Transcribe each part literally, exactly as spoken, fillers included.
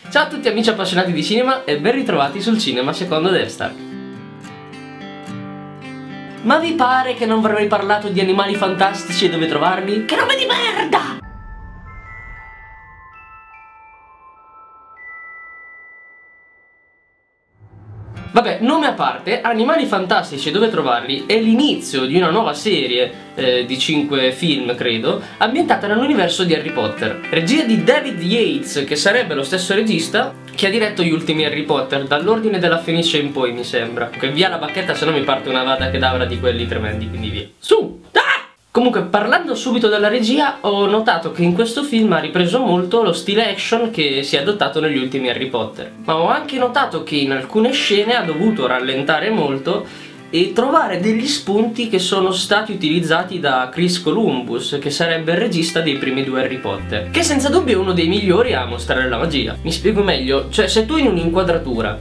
Ciao a tutti amici appassionati di cinema e ben ritrovati sul Cinema Secondo Death Star. Ma vi pare che non avrei parlato di animali fantastici e dove trovarli? Che nome di merda! Vabbè, nome a parte, Animali Fantastici e dove trovarli è l'inizio di una nuova serie eh, di cinque film, credo, ambientata nell'universo di Harry Potter. Regia di David Yates, che sarebbe lo stesso regista che ha diretto gli ultimi Harry Potter, dall'Ordine della Fenice in poi, mi sembra. Che via la bacchetta, se no mi parte una vada kedavra di quelli tremendi, quindi via. Su! Comunque, parlando subito della regia, ho notato che in questo film ha ripreso molto lo stile action che si è adottato negli ultimi Harry Potter. Ma ho anche notato che in alcune scene ha dovuto rallentare molto e trovare degli spunti che sono stati utilizzati da Chris Columbus, che sarebbe il regista dei primi due Harry Potter, che senza dubbio è uno dei migliori a mostrare la magia. Mi spiego meglio, cioè se tu in un'inquadratura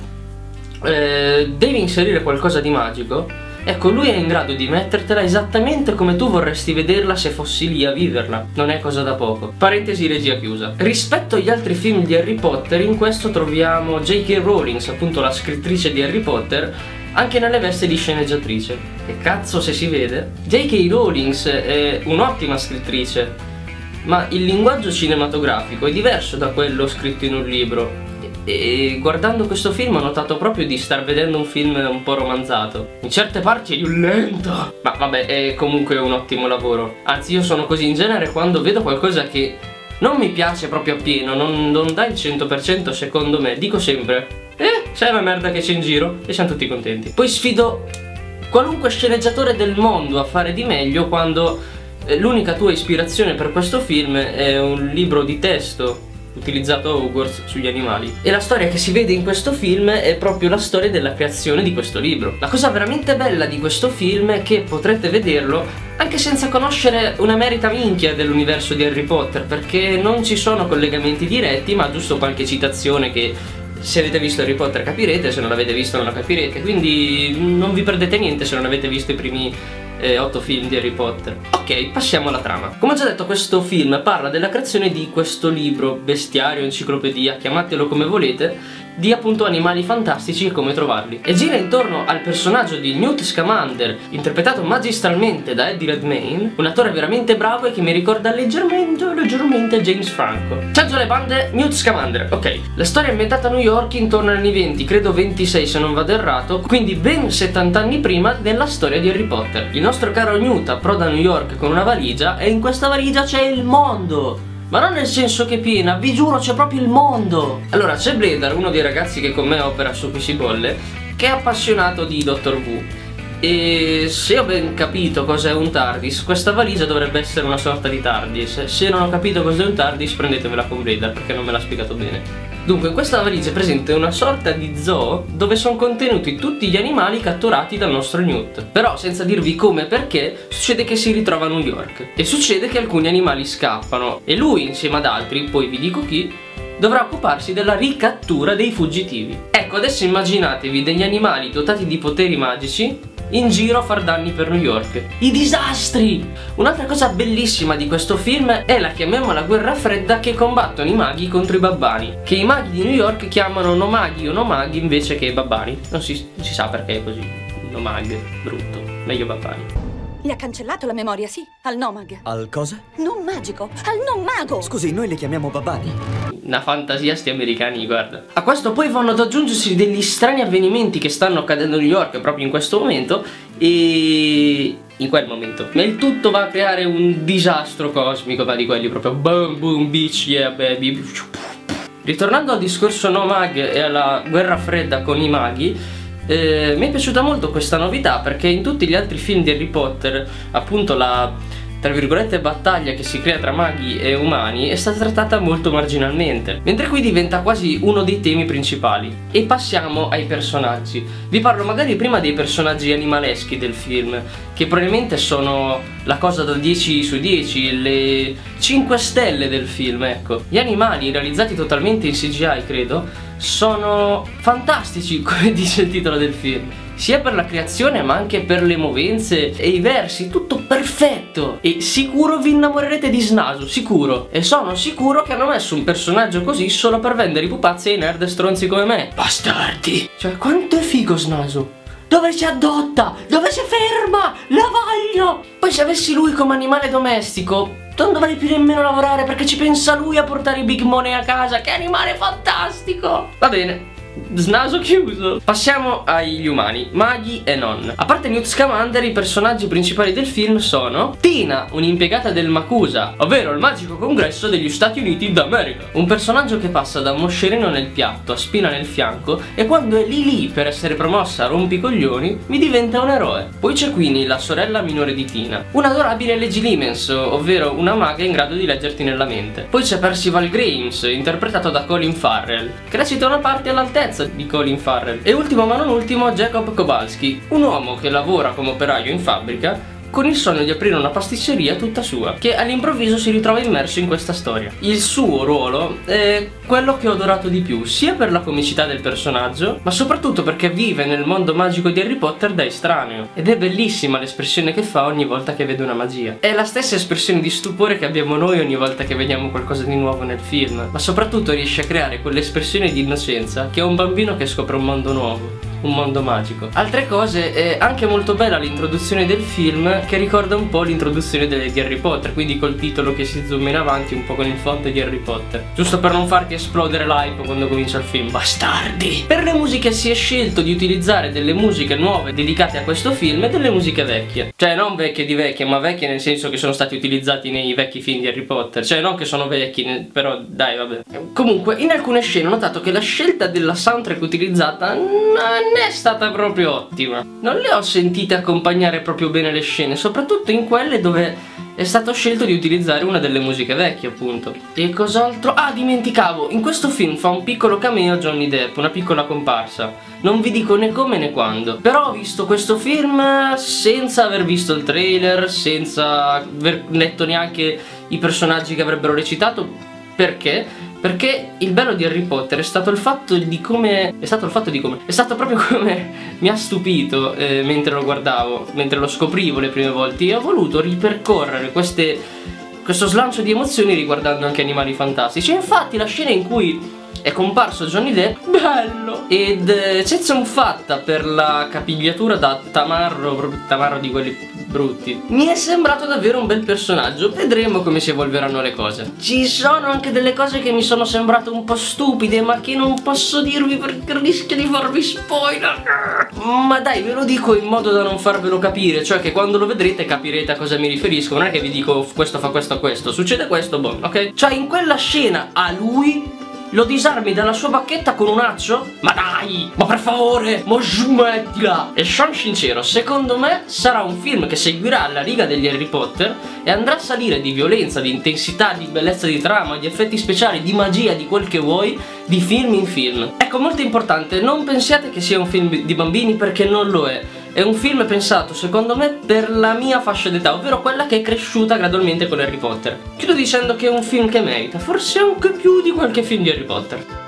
eh, devi inserire qualcosa di magico, ecco, lui è in grado di mettertela esattamente come tu vorresti vederla se fossi lì a viverla. Non è cosa da poco. Parentesi, regia chiusa. Rispetto agli altri film di Harry Potter, in questo troviamo J K Rowling, appunto la scrittrice di Harry Potter, anche nelle vesti di sceneggiatrice. Che cazzo se si vede? J K Rowling è un'ottima scrittrice, ma il linguaggio cinematografico è diverso da quello scritto in un libro. E guardando questo film ho notato proprio di star vedendo un film un po' romanzato. In certe parti è violento, ma vabbè, è comunque un ottimo lavoro. Anzi, io sono così in genere quando vedo qualcosa che non mi piace proprio appieno, non, non dà il cento per cento secondo me, dico sempre eh, sai la merda che c'è in giro, e siamo tutti contenti. Poi sfido qualunque sceneggiatore del mondo a fare di meglio quando eh, l'unica tua ispirazione per questo film è un libro di testo utilizzato a Hogwarts sugli animali. E la storia che si vede in questo film è proprio la storia della creazione di questo libro. La cosa veramente bella di questo film è che potrete vederlo anche senza conoscere una merita minchia dell'universo di Harry Potter, perché non ci sono collegamenti diretti, ma giusto qualche citazione che se avete visto Harry Potter capirete, se non l'avete visto non la capirete, quindi non vi perdete niente se non avete visto i primi eh, otto film di Harry Potter. Ok, passiamo alla trama. Come ho già detto, questo film parla della creazione di questo libro, bestiario, enciclopedia, chiamatelo come volete, di appunto animali fantastici e come trovarli. E gira intorno al personaggio di Newt Scamander, interpretato magistralmente da Eddie Redmayne, un attore veramente bravo e che mi ricorda leggermente, leggermente James Franco. Ciao alle bande, Newt Scamander. Ok, la storia è ambientata a New York intorno agli anni venti, credo ventisei se non vado errato, quindi ben settanta anni prima della storia di Harry Potter. Il nostro caro Newt approda a New York con una valigia e in questa valigia c'è il mondo! Ma non nel senso che è piena, vi giuro c'è proprio il mondo! Allora, c'è Bledar, uno dei ragazzi che con me opera su Qui si bolle, che è appassionato di Doctor Who. E se ho ben capito cos'è un TARDIS, questa valigia dovrebbe essere una sorta di TARDIS. Se non ho capito cos'è un TARDIS, prendetevela con Bledar, perché non me l'ha spiegato bene. Dunque, in questa valigia è presente una sorta di zoo dove sono contenuti tutti gli animali catturati dal nostro Newt. Però, senza dirvi come e perché, succede che si ritrova a New York. E succede che alcuni animali scappano. E lui, insieme ad altri, poi vi dico chi, dovrà occuparsi della ricattura dei fuggitivi. Ecco, adesso immaginatevi degli animali dotati di poteri magici in giro a far danni per New York. I disastri! Un'altra cosa bellissima di questo film è la, chiamiamola, guerra fredda che combattono i maghi contro i babbani, che i maghi di New York chiamano no maghi o no maghi invece che babbani. Non si, non si sa perché è così. No mag, brutto, meglio babbani. Gli ha cancellato la memoria, sì, al Nomag. Al cosa? Non magico, al non mago! Scusi, noi le chiamiamo babbani. Una fantasia sti americani, guarda. A questo poi vanno ad aggiungersi degli strani avvenimenti che stanno accadendo a New York proprio in questo momento e... in quel momento. Ma il tutto va a creare un disastro cosmico, ma di quelli proprio boom boom bitch yeah baby. Ritornando al discorso no mag e alla guerra fredda con i maghi, Eh, mi è piaciuta molto questa novità, perché in tutti gli altri film di Harry Potter appunto la, tra virgolette, battaglia che si crea tra maghi e umani è stata trattata molto marginalmente, mentre qui diventa quasi uno dei temi principali. E passiamo ai personaggi. Vi parlo magari prima dei personaggi animaleschi del film, che probabilmente sono la cosa da dieci su dieci, le cinque stelle del film, ecco. Gli animali, realizzati totalmente in C G I credo, sono fantastici, come dice il titolo del film. sia per la creazione ma anche per le movenze e i versi, tutto perfetto. E sicuro vi innamorerete di Snasu, sicuro. E sono sicuro che hanno messo un personaggio così solo per vendere i pupazzi ai nerd stronzi come me. Bastardi. Cioè, quanto è figo Snasu. Dove si adotta? Dove si ferma? La voglio! Poi se avessi lui come animale domestico non dovrei più nemmeno lavorare, perché ci pensa lui a portare i big money a casa. Che animale fantastico! Va bene, Snasu chiuso. Passiamo agli umani, maghi e non. A parte Newt Scamander, i personaggi principali del film sono Tina, un'impiegata del Makusa, ovvero il magico congresso degli Stati Uniti d'America. Un personaggio che passa da moscerino nel piatto a spina nel fianco, e quando è lì lì per essere promossa a rompicoglioni mi diventa un eroe. Poi c'è Queenie, la sorella minore di Tina, un'adorabile Leggy Limens, ovvero una maga in grado di leggerti nella mente. Poi c'è Percival Grimes, interpretato da Colin Farrell, che recita una parte all'altezza di Colin Farrell. E ultimo ma non ultimo, Jacob Kowalski, un uomo che lavora come operaio in fabbrica con il sogno di aprire una pasticceria tutta sua, che all'improvviso si ritrova immerso in questa storia. Il suo ruolo è quello che ho adorato di più, sia per la comicità del personaggio, ma soprattutto perché vive nel mondo magico di Harry Potter da estraneo. Ed è bellissima l'espressione che fa ogni volta che vede una magia. È la stessa espressione di stupore che abbiamo noi ogni volta che vediamo qualcosa di nuovo nel film, ma soprattutto riesce a creare quell'espressione di innocenza che ha un bambino che scopre un mondo nuovo, un mondo magico. Altre cose, è anche molto bella l'introduzione del film, che ricorda un po' l'introduzione di Harry Potter, quindi col titolo che si zooma in avanti un po' con il font di Harry Potter, giusto per non farti esplodere l'hype quando comincia il film. Bastardi! Per le musiche si è scelto di utilizzare delle musiche nuove dedicate a questo film e delle musiche vecchie, cioè non vecchie di vecchie, ma vecchie nel senso che sono stati utilizzati nei vecchi film di Harry Potter, cioè non che sono vecchi, però dai vabbè. Comunque in alcune scene ho notato che la scelta della soundtrack utilizzata non è stata proprio ottima, non le ho sentite accompagnare proprio bene le scene, soprattutto in quelle dove è stato scelto di utilizzare una delle musiche vecchie, appunto. E cos'altro? Ah, dimenticavo, in questo film fa un piccolo cameo Johnny Depp, una piccola comparsa. Non vi dico né come né quando, però ho visto questo film senza aver visto il trailer, senza aver letto neanche i personaggi che avrebbero recitato. Perché? Perché il bello di Harry Potter è stato il fatto di come È stato il fatto di come È stato proprio come mi ha stupito eh, mentre lo guardavo, mentre lo scoprivo le prime volte. E ho voluto ripercorrere queste, questo slancio di emozioni riguardando anche Animali Fantastici. E infatti la scena in cui è comparso Johnny Depp, bello! Ed eccezione fatta per la capigliatura da tamarro, proprio tamarro di quelli brutti, mi è sembrato davvero un bel personaggio. Vedremo come si evolveranno le cose. Ci sono anche delle cose che mi sono sembrate un po' stupide, ma che non posso dirvi perché rischio di farvi spoiler. Ma dai, ve lo dico in modo da non farvelo capire, cioè che quando lo vedrete capirete a cosa mi riferisco. Non è che vi dico questo fa questo questo, succede questo, boh, ok? Cioè in quella scena a lui lo disarmi dalla sua bacchetta con un accio? Ma dai! Ma per favore! Ma smettila! E sono sincero, secondo me sarà un film che seguirà la riga degli Harry Potter e andrà a salire di violenza, di intensità, di bellezza di trama, di effetti speciali, di magia, di quel che vuoi, di film in film. Ecco, molto importante, non pensiate che sia un film di bambini, perché non lo è. È un film pensato, secondo me, per la mia fascia d'età, ovvero quella che è cresciuta gradualmente con Harry Potter. Chiudo dicendo che è un film che merita, forse anche più di qualche film di Harry Potter.